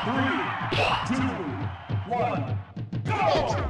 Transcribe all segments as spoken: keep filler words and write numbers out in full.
Three, two, one, go!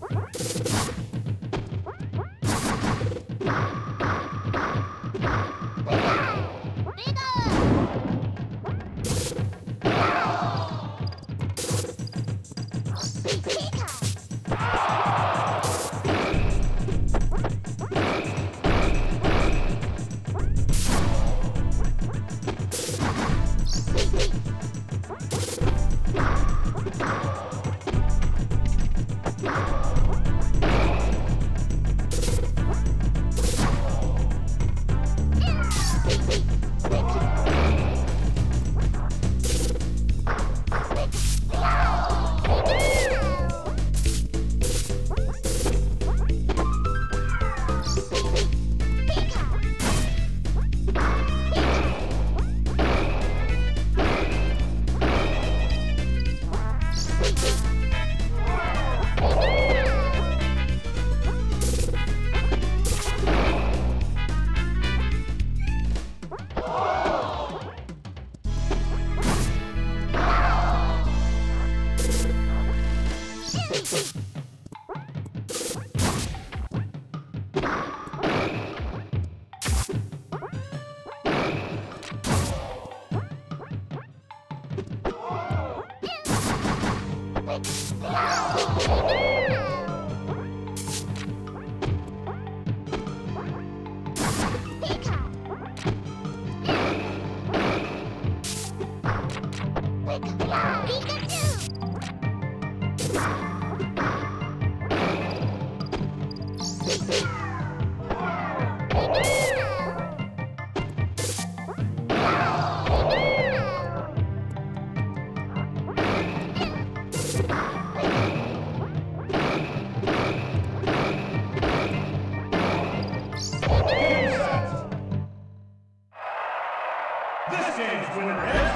This game's winner is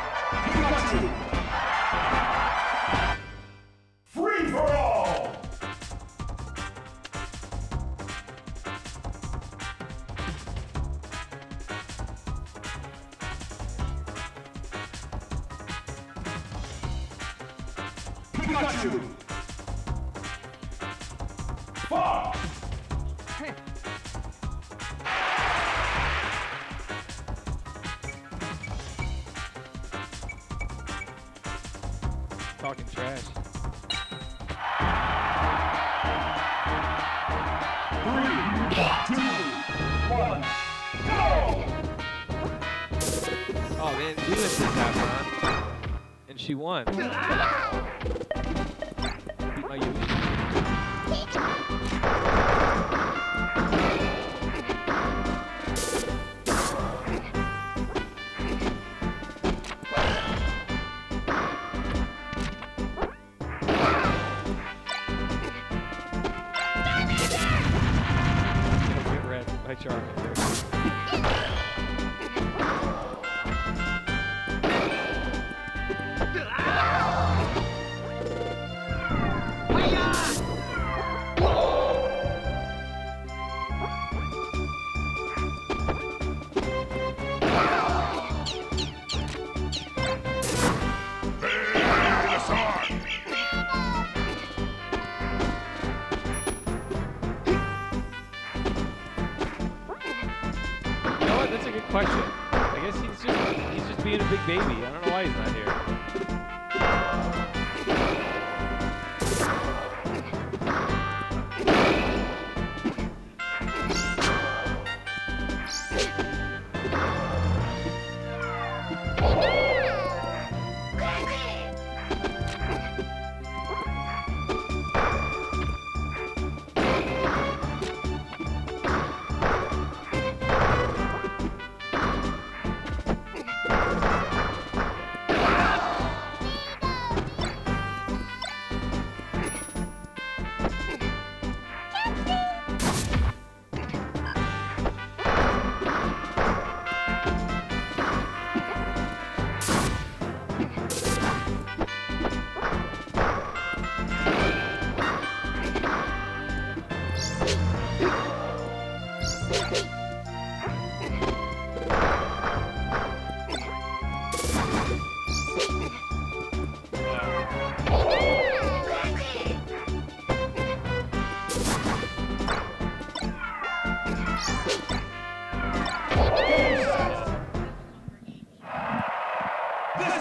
Pikachu. Free for all. Pikachu. Fox. Talking trash. Three, two, one, go! Oh man, Luna did that one. And she won. Beat my Yugi. Hi, Charlie. That's a good question. I guess he's just he's just being a big baby. I don't know why he's not here.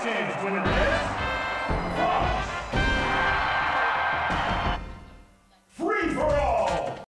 Champs winning this.